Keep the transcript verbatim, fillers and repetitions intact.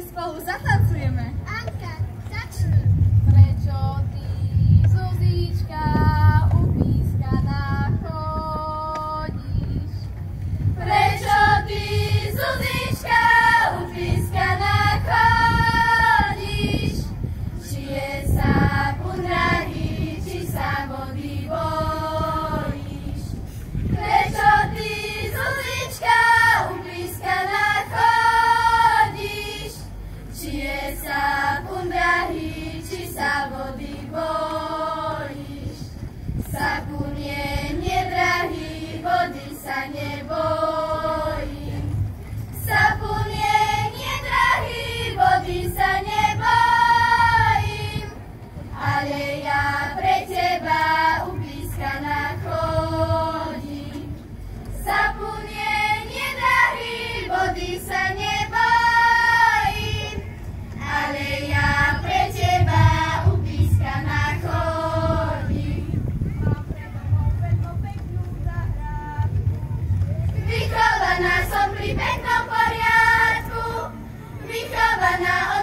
si spolu zatancujeme. Anka, začni. Prečo ty, Zuzička, upískaná chodíš? Prečo ty, Zuzička, upískaná chodíš? Či je sápun drahý, či sa vody bojíš? Prečo ty, Zuzička, upískaná chodíš? Či je sápun drahý, či sa vody bojíš? Sápun je nedrahý, vody sa nebojím. Sápun je nedrahý, vody sa nebojím. Ale ja pre teba upískaná chodím. Sápun je nedrahý, vody sa nebojím. Ale ja pre teba upískaná chodím. Mám pre domov veľmi peknú záhradku. Vychovaná som pri peknom poriadku. Vychovaná od